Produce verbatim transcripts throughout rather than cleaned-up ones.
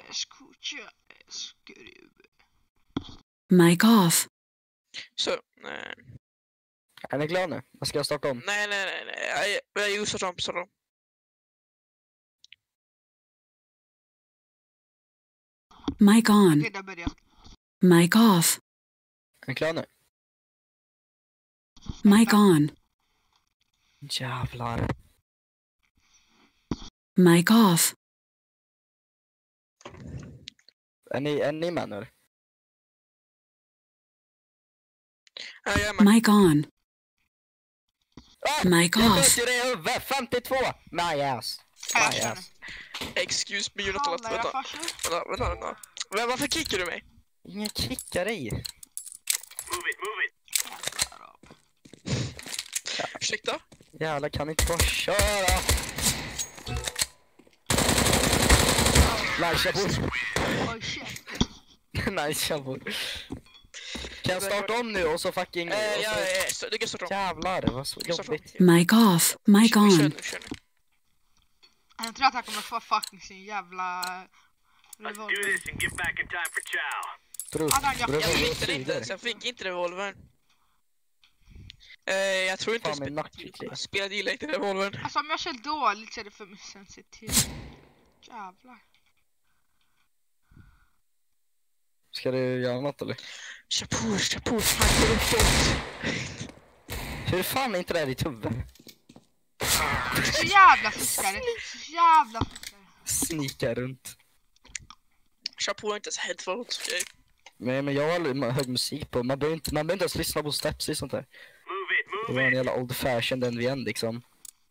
Escucha, skruv. Mic off. Så, nej. Är ni klara nu? Jag ska starta om. Nej, nej, nej, nej. Jag, jag usar dem, så dem. Mic on. Okej, där börjar. Mic off. Är ni klara nu? Mic on. Jävlar. Mic off. Är ni, är ni med nu? Ja, jag är med. Mic on. Ah, Mic jag off. sköt ju det i huvudet. femtiotvå! My ass. Ja, jag My känner. ass. Excuse me, Jonathan. Hallå, jag Vänta, farsor. vänta, vänta, vänta. Men varför kickar du mig? Ingen kickar i. Move it, move it. Ursäkta? Jävlar, kan ni inte bara köra? Nice, Shabur. Oj, shit. Nice, Shabur. Kan jag starta om nu och så fucking... Eh, och ja, så... ja, så du kan starta om. Jävlar, det var så Du kan starta om. jobbigt. Mic off. Mic Kör on. nu, kör nu. Jag tror att han kommer få fucking sin jävla Let's do revolver. this and get back in time for chow. Bror, Adam, jag- bror, Jag bror, fick den inte ens, jag fick inte revolvern. Eh, jag tror inte Fan, min spe- nackkyckling. spelade gillar inte revolvern. Alltså om jag kör dåligt så är det för sensitivt. Jävlar. Ska du göra något eller? Kör på, kör på, fan det är fort. Hur fan är inte det här ditt huvud? Så jävla fuskare. Så jävla fuskare. Snika runt. Kör på, inte ens headphones, okej? Men, men jag har hög musik på. Man behöver inte, man behöver inte ens lyssna på steps och sånt där. Move it, Det move var en it. jävla old fashion den vi än liksom.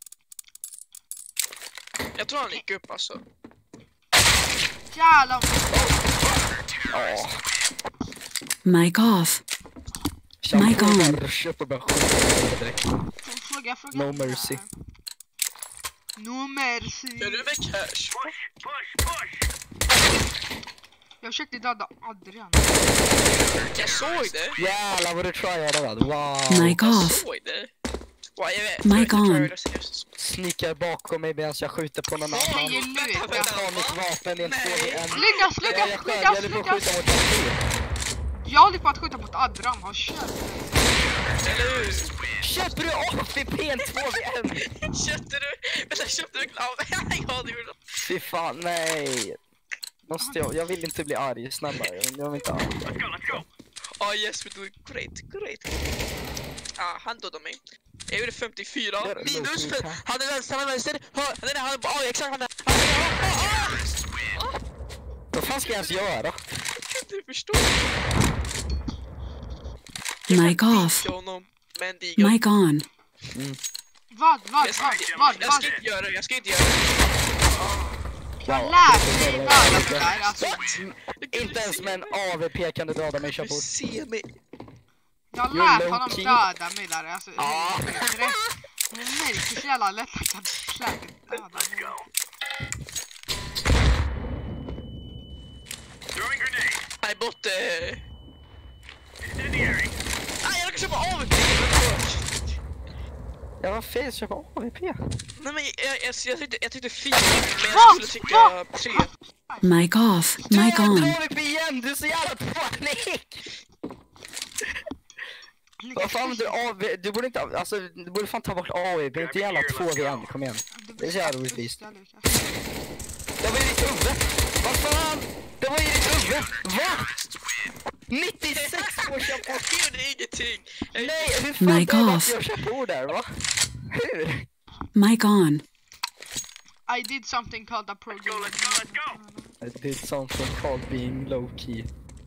Jag tror han gick upp alltså. Jävlar. Ja. Mic off. Mic on. Köp och bara skjuta direkt. Fråga, fråga. No mercy. No mercy. Kör du med cash? Push, push, push. Jag försökte döda Adrian. Jag såg det. Jävlar vad du tryade vad. Wow. Mic Jag off. såg det. Wow, jag vet. Mic jag tror on. jag det seriöst. Snikar bakom mig medan jag skjuter på någon Nej, annan. ju Vänta, luta. vänta. Jag tar mitt vapen i en Nej. två v en. Lyckas, Jag, lyckas, jag, sköt, jag lyckas, höll på att lyckas. skjuta mot en fyr. Jag håller på att skjuta mot Adrian. Har kört. Eller hur? Köper du A F P en två v en? Köpte du? Vänta, köpte du klav? Ja, det gjorde du. Fy fan, nej. Måste jag, jag vill inte bli arg, snälla. Jag, jag vill inte arg. Let's go, let's go. Oh yes, we doing great, great. Ah, han dödade mig. Jag gjorde femtiofyra. Gör det, Minus låt för... mig Han är vänster, han är vänster. Han är där, han är... Oh, exakt, han är... Han är... Ah, ah, Vad fan ska jag ens göra? du förstår. Mic off. Jag honom med en digel. Mic on. Vad, vad, Jag ska, vad, inte- vad, jag vad? ska inte göra det, jag ska inte göra det. Jag lärde mig döda det där. Alltså, Inte ens med en A V P kan du döda mig, Du Shabur. ser mig. jag You're lärde low honom key. döda mig där. Alltså, Ah. helvete. Det märker så jävla lätt att jag släpper döda Let's mig. go. Throwing grenade. Nej, bort... Eh... Incendiary. Nej, jag kan köpa av! Ja, vad fel, köpa A V P. Nej, men jag, jag, jag, tyckte, jag tyckte fyra, men jag Vad? skulle tycka tre. Mic off. Mic Du on. är A V P igen, du är så jävla panik! Vad fan, du, A V, du borde inte, alltså, du borde fan ta bort A V P, inte jävla två v en, kom igen. Det är så jävla orättvist. Det var ju ditt huvud! Vad fan? Det var ju ditt huvud! Va? nittiosex på köpa. Jag gjorde ingenting. Jag- Nej, hur fan Mic dödade off. jag köpa ord där, va? Hur? Mic on. I did something called a program. Let's go, let's go. I did something called being low key.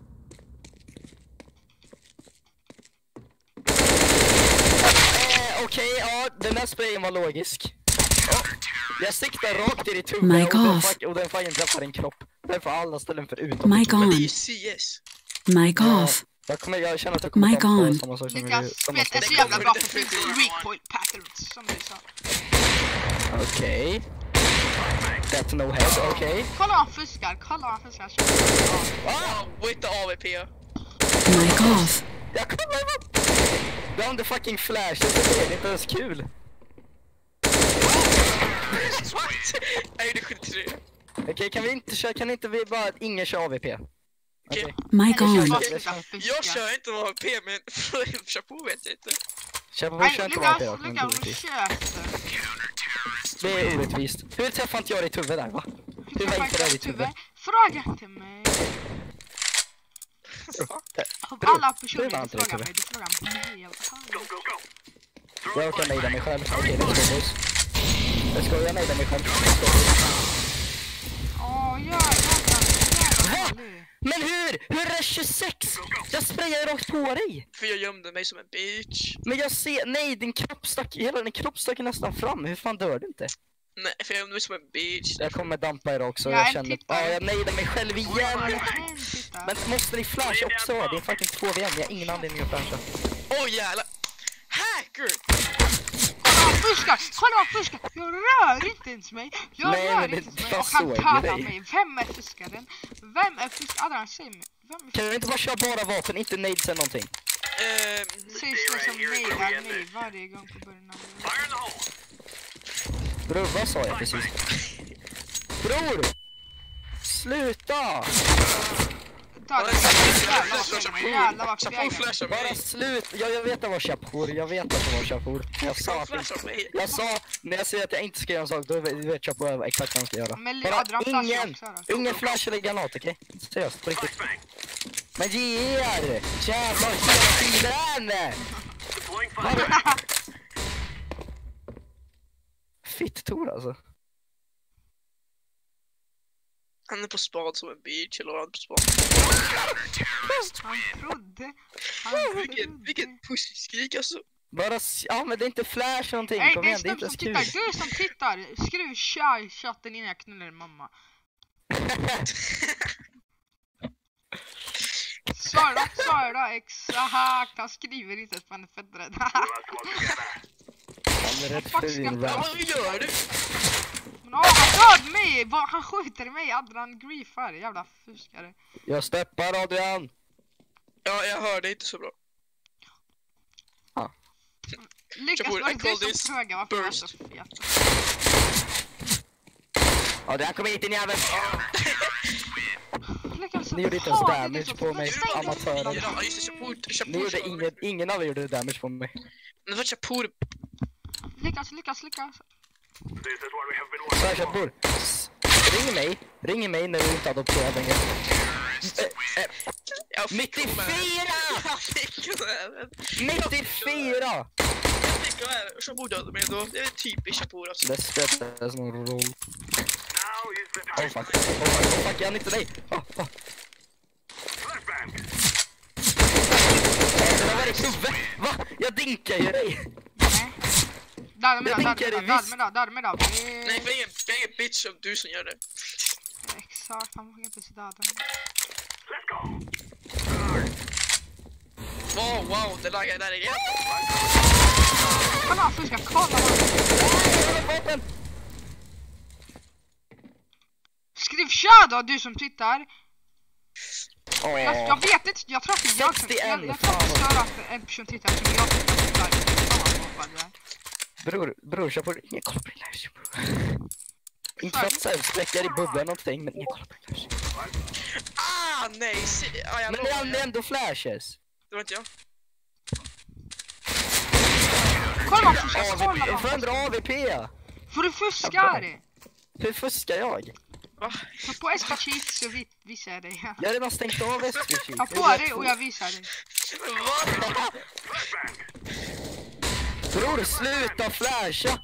Eh, Okej, ja, den där sprayen var logisk. Ja, jag siktar rakt i ditt huvud Mic och den, off. fuck, och den fucking träffar din kropp. Därför alla ställen förutom Mic ditt huvud. Men det är on. ju C S. Mic Ja, off. jag, kommer, jag känner att jag kommer Mic ta på on. samma sak som vi... Lyckas, samma spelet är sak. så jävla bra för finns recoil patterns som du sa. Okej. That's no head, okej. Kolla vad han fuskar, kolla vad han fuskar. Ah, with the A V P. Mic off. Jag kommer vad... Du har inte fucking flash, det är inte ens kul. What? Jag gjorde sjuttiotre. Okej, okay, kan vi inte köra, kan inte vi bara, ingen kör A V P? Okej. Okay. Mic on. Jag kör inte A V P, men kör på vet jag inte. Kör på, Nej, kör inte A V P då, Lukas, men Lukas, orättvist. köp. Det är orättvist. Hur träffade inte jag dig i huvudet där, va? Hur var inte det ditt huvud? Fråga inte mig. Av alla personer du frågar mig, du frågar mig. Go, go, go. Jag kan nejda mig själv. Okej, det är boys. Jag ska jag nejda mig själv. Åh, jävlar. Men hur? Hur är det tjugosex? Jag sprayar rakt på dig. För jag gömde mig som en bitch. Men jag ser, nej din kropp stack, hela din kropp stack nästan fram. Hur fan dör du inte? Nej, för jag gömde mig som en bitch. Jag kommer dampa er också. Jag är Jag en känner, tittare. ja jag nejdar mig själv igen. Titta. Men måste ni flasha också? Det är fucking två V M, jag har ingen anledning att flasha. Åh oh, jävlar. Hacker! Kolla vad fuskar! Kolla vad fuskar! Jag rör inte ens mig! Jag Nej, rör men det- inte ens mig! jag Och han såg kallar dig. mig! Vem är fuskaren? Vem är fuskaren? Adrian, säg mig! Vem är Kan du inte bara köra bara vapen, inte nades eller någonting? Ehm, Säg så som nejdar mig varje gång på början av det. Fire in the hole. Bror, vad sa jag precis? Bror! Sluta! Ta det! Jävlar vad fegare! Jävlar vad Chapo fegare! flashar Bara mig. slut! Ja, jag vet att det var Chapur, jag vet att det var Chapur. Jag sa Han att flashar mig. jag sa, när jag säger att jag inte ska göra en sak, då vet Chapur exakt vad han ska göra. Men Bara Adrian flashar ingen, också då. ingen flash eller granat, okej? Seriöst, på riktigt. Flashbang. Men ge er! Jävlar, hela tiden! Deploying fire. Fitt-Tor alltså. Han är på spad som en bitch, eller han är på spad. Han trodde... Han Vilket, trodde... vilket pussy-skrik alltså. Bara, s- ja men det är inte flash någonting, Ey, kom det är igen, det är snubben inte ens som kul. tittar! Du som tittar! Skriv tja i chatten innan jag knullar din mamma. Svara, svara, exakt! Han skriver inte ens, han är fett rädd. Han är rädd för din Ja, rap. vad gör du? Men åh, han död mig! Vad- Han skjuter mig, Adrian griefar, jävla fuskare. Jag steppar Adrian! Ja, jag hör det inte så bra. Lyckas Chapo, var I det call du this som frågade varför jag är så burst. fet. Adrian, kom hit din jävel! Lyckas Ni gjorde inte ens damage på mig, amatörer. Ja, just det, Chapo, Ni Chapo. gjorde ingen, ingen av er gjorde damage på mig. Men vad Chapo? Lyckas, lyckas, lyckas. This is what we have been working Så här, Chapur. Ring mig, ring mig när du inte adopterar längre. Eh, eh, nittiofyra! nittiofyra! Chapo dödade mig då. Det är typiskt Chapo alltså. Det spelar någon roll. Now is the Oh time. fuck, oh fuck, oh fuck, jag hann inte dig! Oh, oh. Flashbang. Det där var ditt huvud! Va? Jag dinkar ju dig! Nej. Döda mig då, Jag döda tänker mig då, det döda mig då, döda mig då. Nej, för ingen, för ingen bitch som du som gör det. Exakt, han vågar inte ens döda mig. Let's go. Wow, wow, det laggar där igen. Kolla, fuska, kolla vad... Vapen! Skriv tja då, du som tittar. Jag, jag Åh, vet inte, jag tror att det är jag som... sextioen, Jag, jag tror fan att det vad- stör att en person tittar som jag som tittar. Fan vad mobbad jag är. bror, bror, kör på ingen kolla på din livestream, bror. Inte för att såhär spräcka i bubblan eller någonting, men ingen kolla på din livestream. Ah, nej. Se, ah, jag Men det är ändå flashes. Det var inte jag. Kolla vad fuskar, kolla A V P, vad får fuskar. ändra A V P. För du fuskar! Hur fuskar jag? Va? Ta på S P cheat så vi, visar jag dig. Jag har redan stängt av S P G. Ta på dig och jag visar dig. Va? Bror, sluta flasha!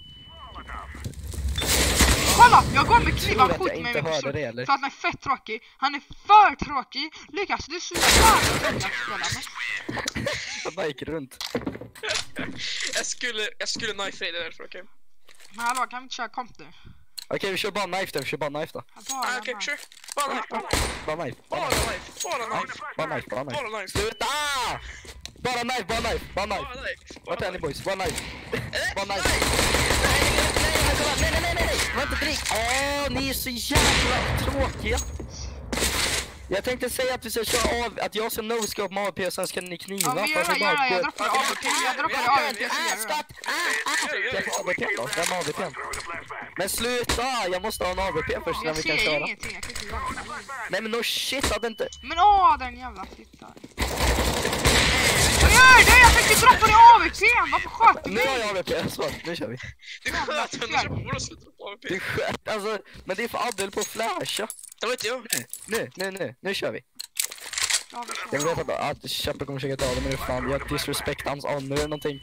Kolla, jag går med kniv, Tror han att jag skjuter mig inte med hörde det, pistol. eller? För att han är fett tråkig. Han är för tråkig. Lyckas, du är så jävla tråkig att spela med. Jag bara gick runt. Jag skulle, jag skulle knife dig därför, okej? Men hallå, kan vi inte köra komp nu? Okej, vi kör bara knife då, vi kör bara knife då. Jag bara, Ah, okej, bara. sure. Bara knife, bara Bara knife, bara bara knife, knife, bara knife, bara knife, bara knife. bara knife. Sluta! Bara knife, bara knife, bara Bara knife. knife. Vart är ni boys? Bara knife. Eh, Bara knife. Nej, nej, nej, nej, nej, nej, vänta, drick. Åh, ni är så jävla tråkiga. Jag tänkte säga att vi ska köra av, att jag ska no-scope med A W P och sen ska ni kniva. Ja, vi gör det, gör det. Jag droppar A W P, jag droppar A W P. Jag får A W P då, vem har A W P? Men sluta, jag måste ha en A W P först innan Jag vi kan ser köra. ingenting, jag kan inte göra det. Nej men no shit, hade inte... Men åh, den jävla fittan. Vad gör du? Jag fick ju droppa i A W P, varför sköt du Nu har mig? jag A W P, så nu kör vi. Du sköt henne så borde sluta på A W P. Du sköt, alltså, men det är för Adel på flasha. Det var inte jag. Nu, nu, nu, nu kör vi. Ja, vi Jag kör. vet att, att Chappar kommer försöka ta det, men det är fan, jag disrespect hans honor eller någonting.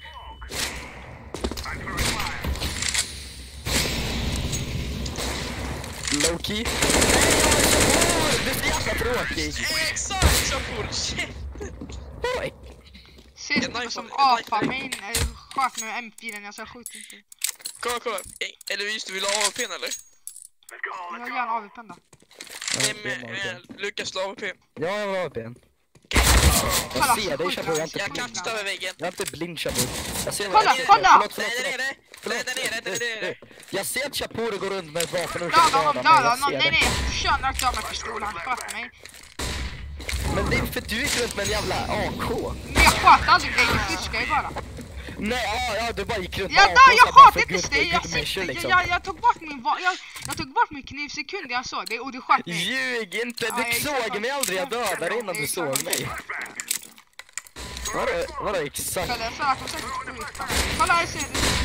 Low-key. Du är så jävla tråkig. Exakt, så full shit. Oj. Sist Jag som knife- jag apa, knife- min eh, sköt med M fyra, jag sa skjut inte. Kolla, kolla. Eller just du vill ha A W P eller? Jag gör en A W P då. Nej, men men, Lukas la A W P. Ja, jag vill ha A W P. Kolla, Jag ser dig, skjut Chappar, jag är den. inte... Jag kastar över väggen. Jag är inte blind, Chappar. Jag ser... Kolla, jag- kolla! Förlåt, Nej, förlåt, där förlåt. nere. Nej, där nere, där nere. Jag ser att Chappar går runt med ett vapen och Döda honom, döda honom. jag Nej, ser nej, det. jag kör rakt av med pistol, han sköt mig. Men det är för du gick runt med en jävla A K. Men jag sköt aldrig dig, jag fiskar ju bara. Nej, ja, ja, du bara gick runt med Jag, A K. då, jag så bara sköt för inte good- dig, jag, good measure, jag, liksom. jag, jag tog bort min va- jag, jag tog bort min knivsekund jag såg dig och du sköt mig. Ljug inte, Ja, du jag såg exakt. mig aldrig, jag dödade dig innan du såg mig. Vadå, vadå exakt? Kolla, jag sa att de säkert skjuta. Kolla, jag ser det.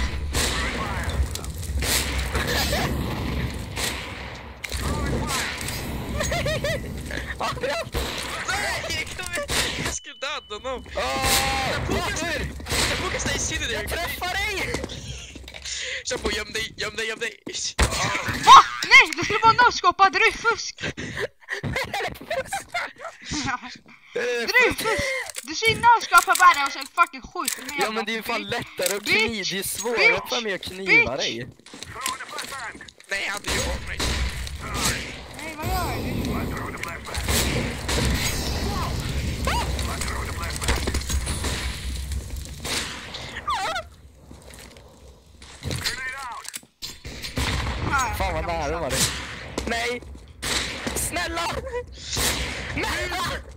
Nej, kom igen. Jag skulle döda honom. Åh, Jag pokas varför? dig. Jag pokas dig i sidan. Jag träffar dig! Kör på, göm dig, göm dig, göm dig. Va? Nej, du skulle bara no-scopa, det är fusk. Det är fusk. Du ser no-scopa bara och sen fucking skjuter mig. Ja men det är ju fan lättare att Bitch, kniva, det är svårare för mig att kniva bitch. dig. Nej, jag hade ju av mig. Nej, vad gör du? Nej, Fan vad jag nära missade. var det. Nej! Snälla! Nej!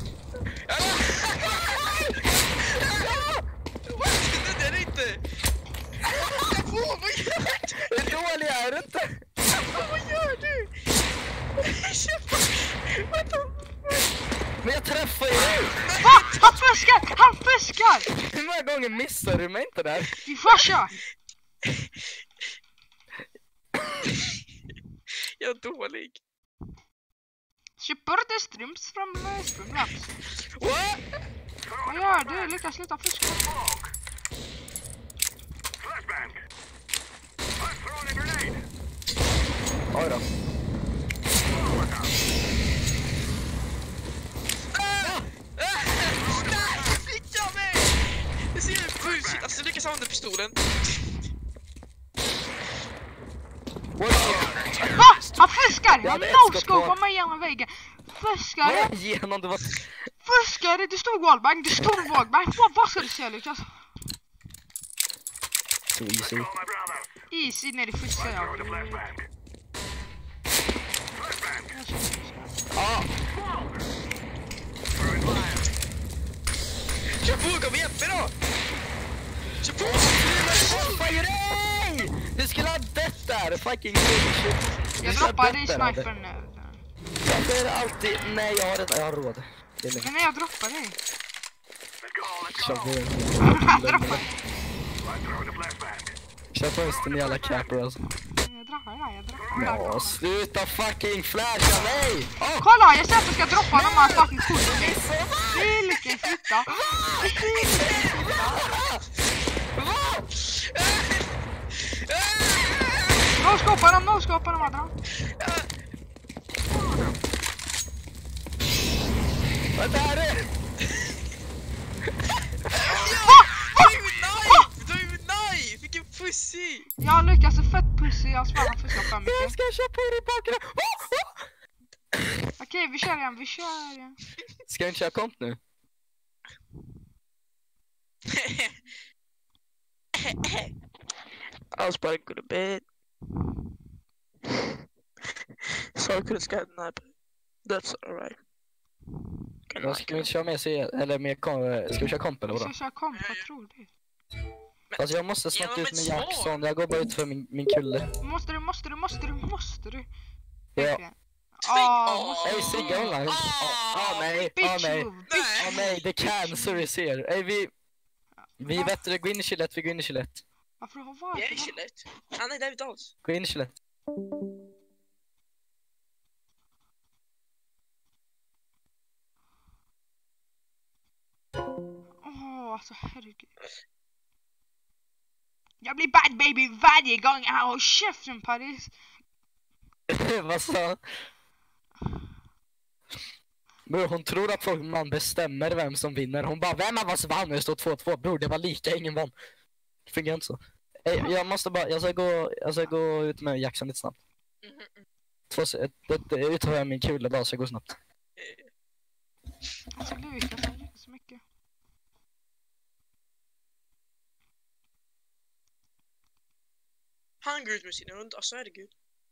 Det är det inte. Åh, vad gör du? Hur dålig är du inte? Vad gör du? Vänta. Men jag träffar ju dig! Va? Han fuskar! Han fuskar! Hur många gånger missar du mig inte där? Vi farsa! Jag är dålig. Support the streams from uh, Streamlabs. What? Vad gör du? Lyckas sluta fuska. Oj då. Nej, fick jag mig! Det ser ut bullshit. Alltså, Lukas använder pistolen. Va? Han fuskar! Jag Han hade ett skott no-scopar kvar. mig genom väggen. Fuskare! Vad igenom det var... Fuskare! Du stod wallbang! Du stod wallbang! Vad, vad ska du säga Lukas? Så easy. Easy när du fuskar jag. Ja, Kör på, kom igen, då! Kör på! träffar ju dig! Du skulle ha dött där, fucking bullshit. Jag droppade i snipern nu. Varför är det alltid... Nej, jag har redan... Jag har råd. Det är lugnt. Men när jag droppade dig. Kör på. Jag droppade. Kör på hösten i alla capper alltså. Jag droppade där, jag droppade. Ja, sluta fucking flasha mig! Åh! Kolla, jag säger att jag ska droppa de här fucking skjuter. Vilken fitta. No-scopa dem, no-scopa dem andra. Vad är det? Du är ju knife! Vilken pussy! Jag lyckas så fett pussy, jag svär han fuskar för Jag mycket. ska köra på dig bakgrund. Okej, vi kör igen, vi kör igen. Ska jag inte köra komp nu? I was probably good a bit. So I couldn't scared the sniper. That's alright. Då ska vi inte köra med C eller med kom, ska vi köra komp eller Vi vadå? ska köra komp, vad tror du? Alltså jag måste snabbt Ja, ut men med svar. Jackson, jag går bara ut för min, min kulle. Måste du, måste du, måste du, måste du? Ja. Verkligen. Tving! Ah, Åh. måste Ey du? Sigge online! Ah. Ah nej, ah Bitch nej, move, bitch ah nej, det cancer is here. Ey vi, vi Va? vet det, gå in i chillet, vi går in i chillet. Varför har Jag är varför? inte lätt. Han är David Dals. Gå in i chillet. Åh, alltså herregud. Jag blir bad baby varje gång jag har käften Paris. Vad sa han? Bror, hon tror att folk man bestämmer vem som vinner. Hon bara, vem av oss vann? Det står två två. Bror, det var lika, ingen vann. Det fungerar inte så. Ey, jag måste bara, jag ska gå, jag ska gå ut med Jackson lite snabbt. Två, ett, ett, ut har jag min kula bara så jag går snabbt. Alltså Lukas, han gör så mycket. Han går ut med sin hund, alltså herregud.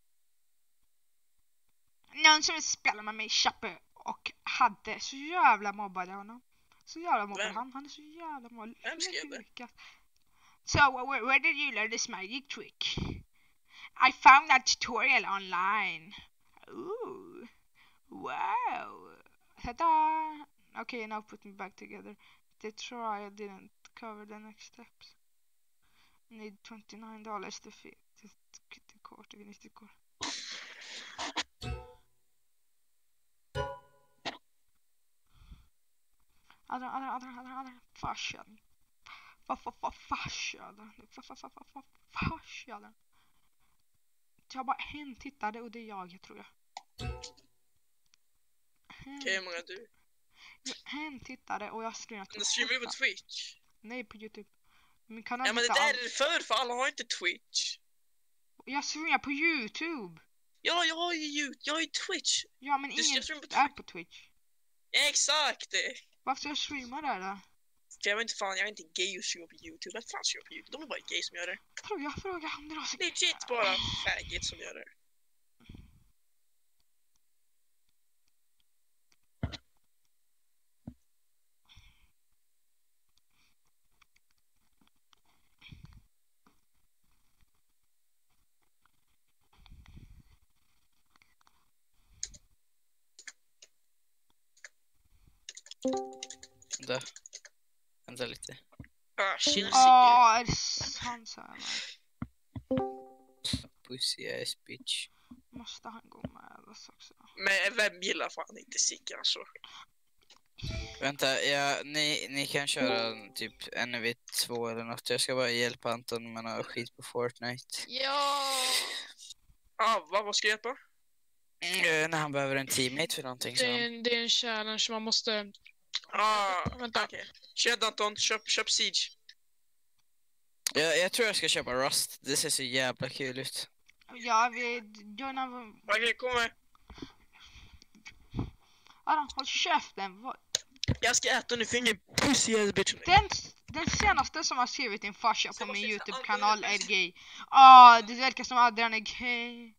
Någon som vill spela med mig Chappe och hade så jävla mobbade honom. Så jävla mobbade Vem? han, han är så jävla mobbad. Vem skrev det? Lukas. So, where, where did you learn this magic trick? I found that tutorial online. Ooh. Wow. Ta-da! Okay, now put me back together. The trial didn't cover the next steps. Need twenty-nine dollars to fit to get the court to finish the court. Other, other, other, other, other. Fashion. Fashion. Fashion. Jag bara hen tittade och det är jag, tror jag. Hen, Okej, hur många du? hen tittade och jag streamade. Du streamar ju på Twitch. Nej, på YouTube. Min kanal Ja, men det heter där Al- är för, för alla har inte Twitch. Jag streamar på YouTube. Ja, jag har ju Youtube, jag har ju Twitch. Ja, men Du ska ingen streama på är på Twitch. Ja, exakt det. Varför ska jag streama där då? För jag vet inte fan, jag är inte gay och streamar på Youtube. Vem fan streamar på Youtube? De är bara gay som gör det. Tror jag frågar han drar sig. Legit bara faggot som gör det. Vänta. Vänta lite. Ah, tjena Sigge. Åh, är det sant så här? Pussy ass bitch. Måste han gå med oss också? Men vem gillar fan inte Sigge alltså? Vänta, ja, ni, ni kan köra typ N V två eller något. Jag ska bara hjälpa Anton med något skit på Fortnite. Ja. Ah, vad, vad ska jag hjälpa? Mm, när han behöver en teammate för någonting. Så. Det är, en, det är en challenge man måste... Ah, Vänta. okej. Köp Anton, köp, köp Siege. Jag, jag tror jag ska köpa Rust. Det ser så jävla kul ut. Ja, vi... Jonas... Okej, kom med. Adam, håll käften. Vad- Jag ska äta nu, finger pussy ass bitch. Den, den senaste som har skrivit en farsa på min YouTube-kanal är gay. Ah, det verkar som Adrian är gay.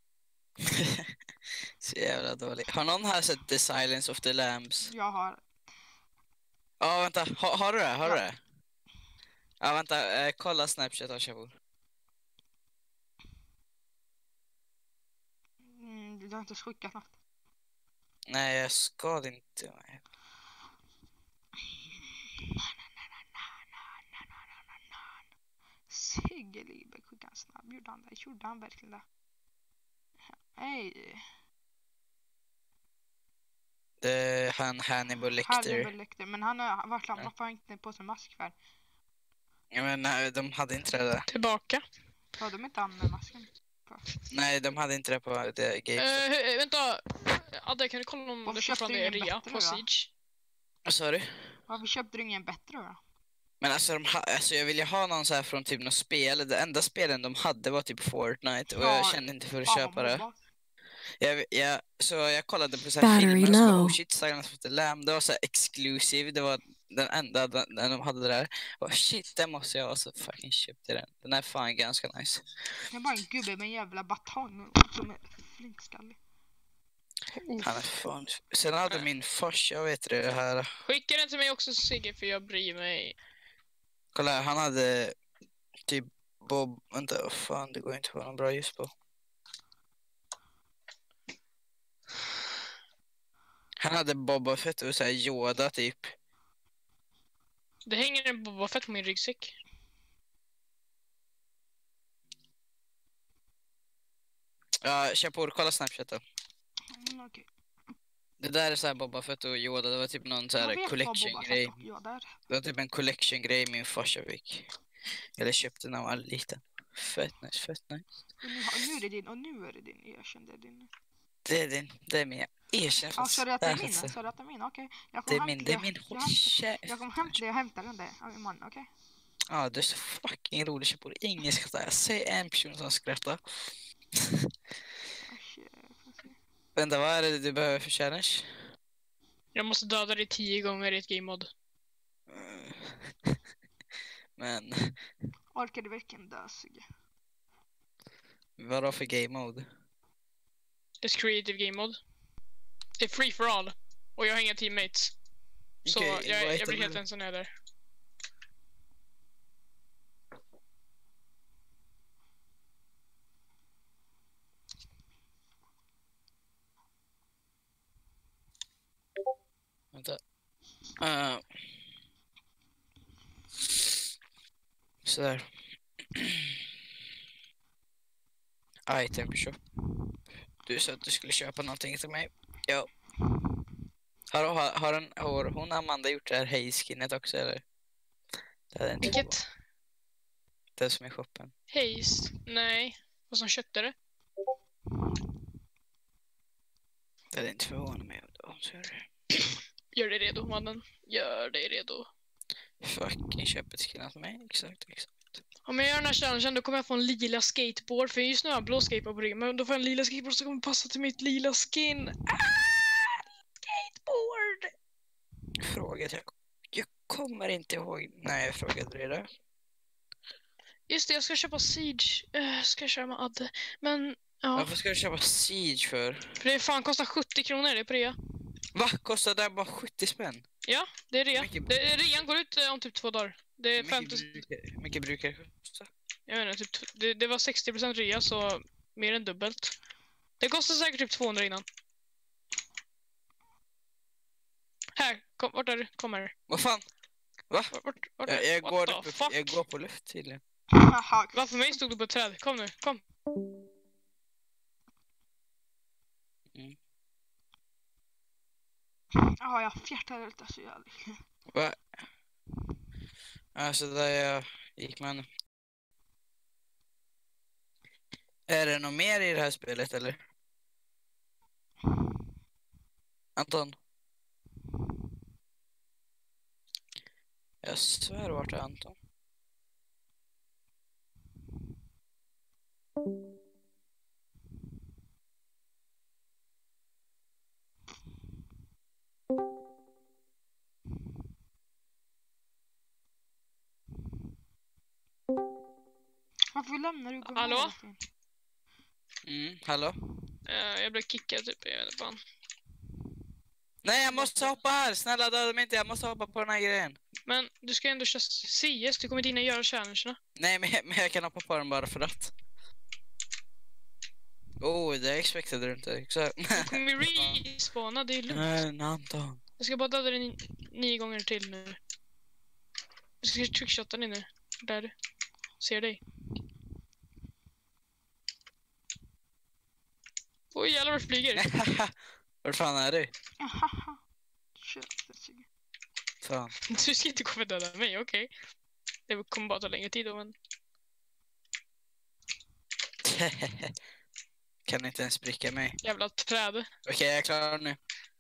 Så jävla dåligt. Har någon här sett The Silence of the Lambs? Jag har... Ja, vänta. Ha, har du det? Har du Ja. det? Ja, vänta. Eh, kolla Snapchat av Shabur. Mm, du har inte skickat något. Nej, jag ska inte. Sigge Liber skickade en snabb. Gjorde han det? Gjorde han verkligen det? Hej. Det är han Hannibal Lecter. Hannibal Lecter. Men han har varit Ja. varför har han inte på sig mask för? Ja, men nej, de hade inte det där. Tillbaka. Har de inte han med masken? Nej, de hade inte det på det Uh, GameStop. vänta. Adde, kan du kolla om Varför det köpte fortfarande är du ingen rea bättre på då? Siege? Vad sa du? Varför köpte du ingen bättre då? Men alltså, de ha, alltså jag vill ju ha någon så här från typ något spel. Det enda spelen de hade var typ Fortnite. Och Ja, jag kände inte för att Fan, köpa vad det. mobbat. Jag, jag, så jag kollade på så här Battery filmer och så bara, low. oh shit, Silence of the Lamb. Det var så här exclusive. Det var den enda den, den de hade där. Och shit, den måste jag ha. Så fucking köpte den. Den är fan ganska nice. Det är bara en gubbe med en jävla batong som är flinkskallig. Han är fan... Sen hade min farsa, vet du det här. Skicka den till mig också Sigge, för jag bryr mig. Kolla här, han hade typ Bob... Vänta, vad fan, det går inte att få någon bra ljus på. Han hade Boba Fett och så här Yoda typ. Det hänger en Boba Fett på min ryggsäck. Ja, Chapor, kolla Snapchat då. Mm, okej. Det där är så här Boba Fett och Yoda, det var typ någon så Jag här vet vad collection Boba grej. Fett och Yoda är. Det var typ en collection grej min farsa fick. Eller köpte när han var liten. Fett nice, fett nice. Och nu, har- nu är det din, och nu är det din, erkänn det är din. Det är din, det är min. Erkänn Ja, sa du att det är min? alltså. Sa du att det är min? Okej. Jag Det kommer är hem min, till det är min. Jag, Håll hämtar- käft. jag kommer hem till det och hämtar den där av imorgon, okej? Ja, du är så fucking rolig Chapor. Ingen skrattar. Säg en person som skrattar. Oh, shit, får se. Vänta, vad är det du behöver för challenge? Jag måste döda dig tio gånger i ett game mod. Mm. Men, Orkar du verkligen dö, Sigge? vadå för game mode? Ett creative game mod. Det är free for all. Och jag har inga teammates. Så Okej, vad jag, heter jag blir helt det? ensam när jag är där. Vänta. Uh. Sådär. Item shop. Du sa att du skulle köpa någonting till mig. Ja. Har, har, har, en, har hon Amanda gjort det här hej-skinnet också eller? Det är inte Vilket? det som är shoppen. Haze? Nej. Vad som köpte det? Det är inte förvånande mig om du så Gör dig redo, mannen. Gör dig redo. fucking köp ett skin till mig. Exakt, exakt. Om jag gör den här challengen då kommer jag få en lila skateboard. För just nu har jag blå skateboard på ryggen. Men då får jag en lila skateboard som kommer passa till mitt lila skin. Ah! Skateboard! Frågat jag. Jag kommer inte ihåg när jag frågade dig det. Just det, jag ska köpa Siege. Uh, ska jag köra med Adde. Men, ja. Varför ska du köpa Siege för? För det fan kostar sjuttio kronor, det är på rea. Va? Kostar det bara sjuttio spänn? Ja, det är rea. Mycket- Det, rean går ut eh, om typ två dagar. Det är Hur femtio... mycket brukar- hur mycket brukar det kosta? Jag vet inte, typ, det, det var sextio procent rea, så mer än dubbelt. Det kostar säkert typ tvåhundra innan. Här, kom, vart är du? Kom här. Vad fan? Va? Vart, vart, vart är Jag, du? jag, What går the upp, fuck? jag går på luft tydligen. Haha. Varför mig stod du på ett träd? Kom nu, kom. Ja, jag fjärtar lite så jävligt. Va? Alltså där jag gick man. Är det något mer i det här spelet eller? Anton? Jag svär vart är Anton? Varför lämnar du gå Hallå? hela tiden? Mm, hallå? Eh, jag blev kickad typ, jag vet inte fan. Nej, jag måste hoppa här! Snälla döda mig inte, jag måste hoppa på den här grejen. Men du ska ändå köra C S, du kommer inte hinna göra challengerna. Nej, men, men jag kan hoppa på den bara för att. Oh, det expectade du inte. Exakt. Du kommer respawna, det är lugnt. Nej, Anton. Jag ska bara döda dig ni- nio gånger till nu. Jag ska trickshotta dig nu. Där är du. Ser dig. Oj, jävlar vad det flyger. Var fan är du? Haha. Shit, Sigge. Fan. Du ska inte komma döda mig, okej. Det kommer bara ta längre tid då, men... Kan inte ens spricka mig. Jävla träd. Okej, jag är klar nu.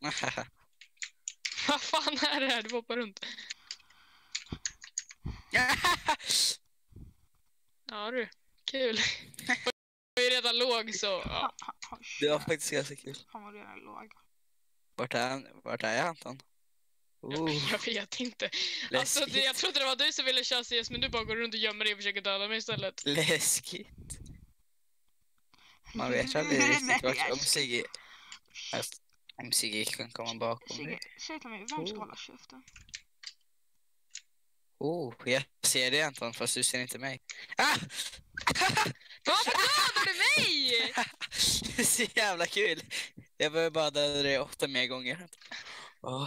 Vad fan är det här? Du hoppar runt. Ja du, kul. Jag är redan låg så... Ja. Ha, ha, ha, Det var shit. faktiskt ganska kul. Han var redan låg. Vart är, han? Vart är jag, Anton? Oh, Jag vet inte. Alltså, läskigt. det, jag trodde det var du som ville köra C S, men du bara går runt och gömmer dig och försöker döda mig istället. Läskigt. Man vet aldrig riktigt vart om Sigge. Fast M C G kan komma bakom Sigge, dig. säg till mig, vem ska hålla käften? Oh, jag ser det Anton, fast du ser inte mig. Ah! Varför dödar du mig? Det är så jävla kul. Jag behöver bara döda dig åtta mer gånger. Oh.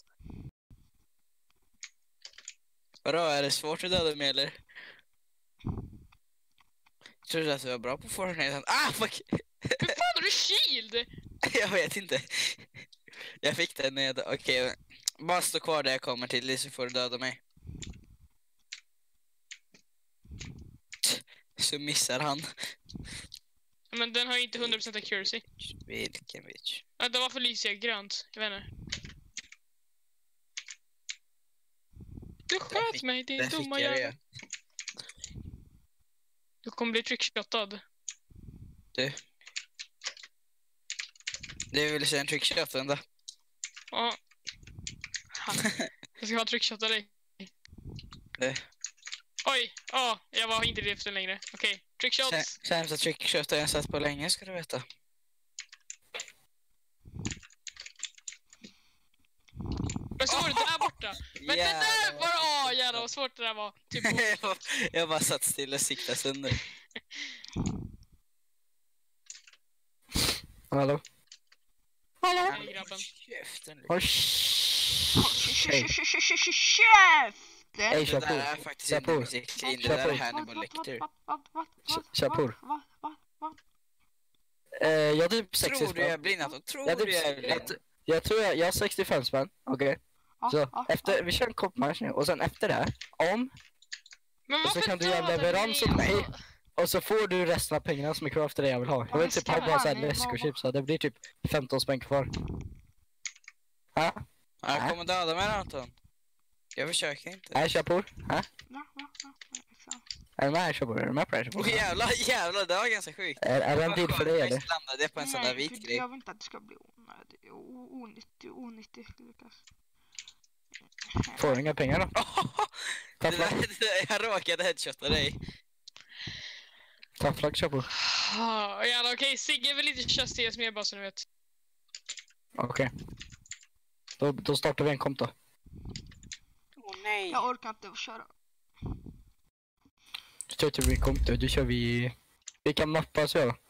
Vadå, är det svårt att döda mig eller? Jag trodde att du var bra på Fortnite. Ah, fuck! Hur fan har du shield? Jag vet inte. Jag fick den när jag... Okej, okay. Bara stå kvar där jag kommer till så får du döda mig. Så missar han. Men den har inte hundra procent accuracy. Vilken bitch. Ja, det var för lysiga grönt. Jag vet inte. Du sköt fick- mig, din Det fick dumma jag jävel. det. Du kommer bli trickshottad. Du vill se en trickshot ändå. Ja. Ha. Jag ska bara trickshotta dig. Det. Oj, ja, jag var inte i driften längre. Okej, trickshots. Sämsta trickshot jag sett på länge ska du veta. Men så var det där borta. Men det där var, åh jävlar vad svårt det där var. Typ, jag, bara, jag bara satt still och siktade sönder. Hallå? hej grabben. Käften. Håll käften! Käften! Hej, Det kör där på. är faktiskt Kör inte på. musik. Det Kör där är på. Hannibal Lecter. Kör på. Eh, jag har typ sextio Tror du jag spänn. blir något? Tror Jag, har du jag typ, blir jag, något? jag tror jag, jag har sextiofem spänn. Okej. Så efter, vi kör en kompmatch nu. Och sen efter det här, om, Men och så varför kan du göra dödar leverans mig? åt mig. Alltså, Och så får du resten av pengarna som är kvar efter det jag vill ha. Jag vill typ ha bara såhär läsk och chips. Så det blir typ femton spänn kvar. Ja? Jag kommer döda mig Anton. Jag försöker inte. Nej, kör på. Ja? Är du med? Kör på. Är du med på det? Kör på. Åh jävlar, jävlar, det var ganska sjukt. Är, är det en deal för dig eller? Först landade jag på en sån där vit grej. Jag vill inte att det ska bli onödigt. o- Onyttigt, onyttigt, Lukas. Får du inga pengar då? Ta Det där, flak. det där, jag råkade headshotta dig. Ta flak, kör på. ah, jävlar, okej, Sigge vill inte köra C S mer bara så ni vet. Okej. Då, då startar vi en konto. Åh nej. Jag orkar inte att köra. Då startar vi en konto. Då kör vi... Vilka mappar så jag?